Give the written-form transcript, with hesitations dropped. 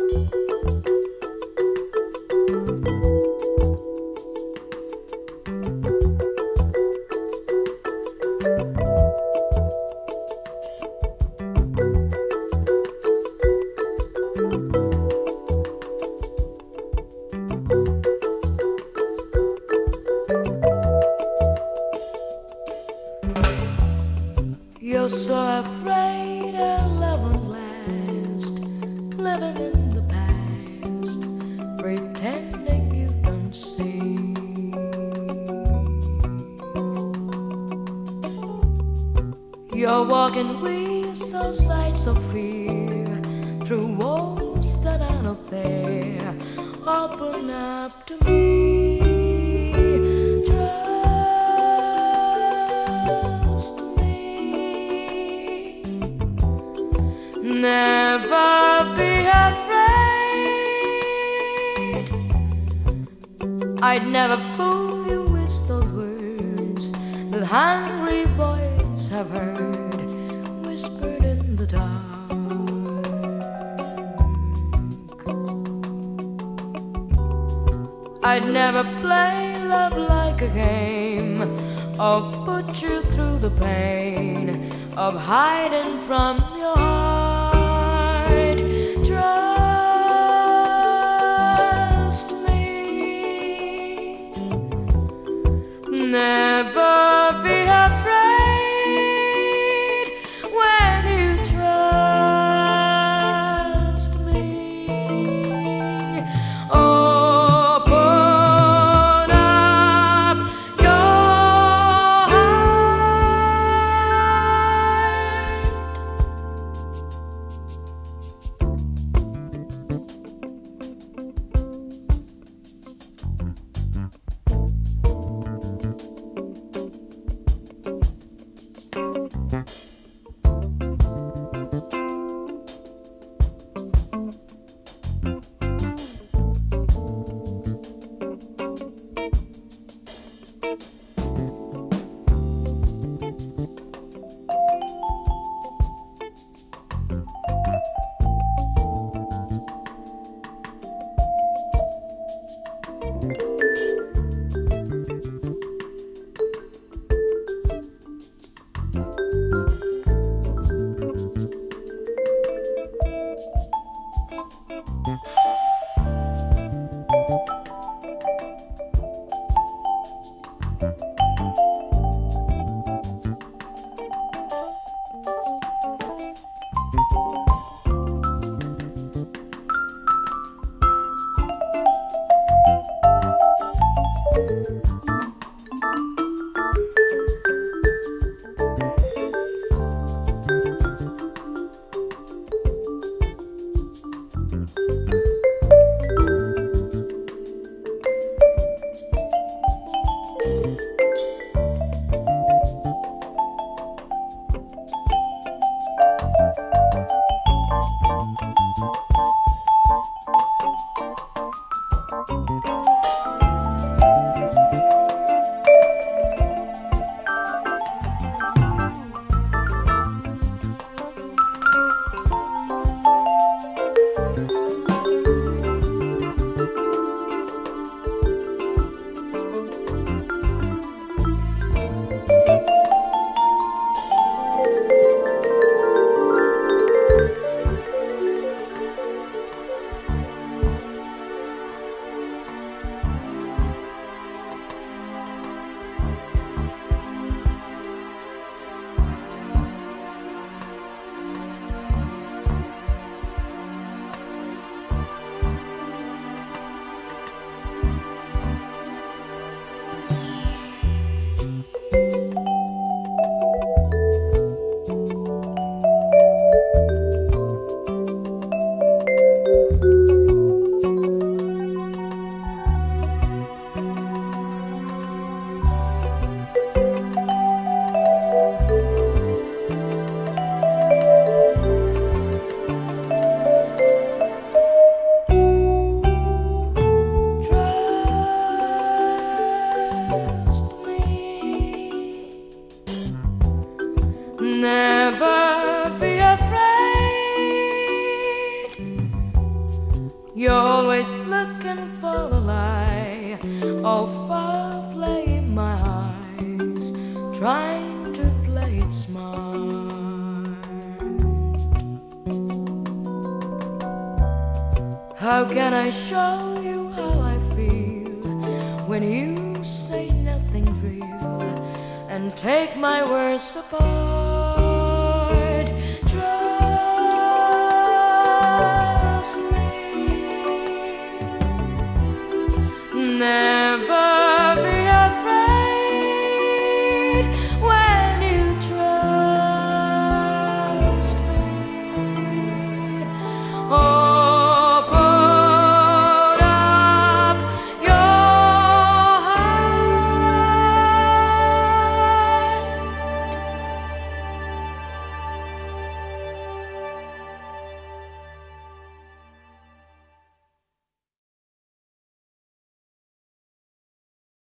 You're so afraid our love won't last, living in the past, pretending you don't see. You're walking with those eyes of fear through walls that are not there. Open up to me. Never be afraid. I'd never fool you with those words that hungry boys have heard whispered in the dark. I'd never play love like a game or put you through the pain of hiding from your heart. Trust me. Never be afraid when you trust me. Open up your You're always looking for the lie, all foul play in my eyes, trying to play it smart. How can I show you how I feel when you say nothing real and take my words apart?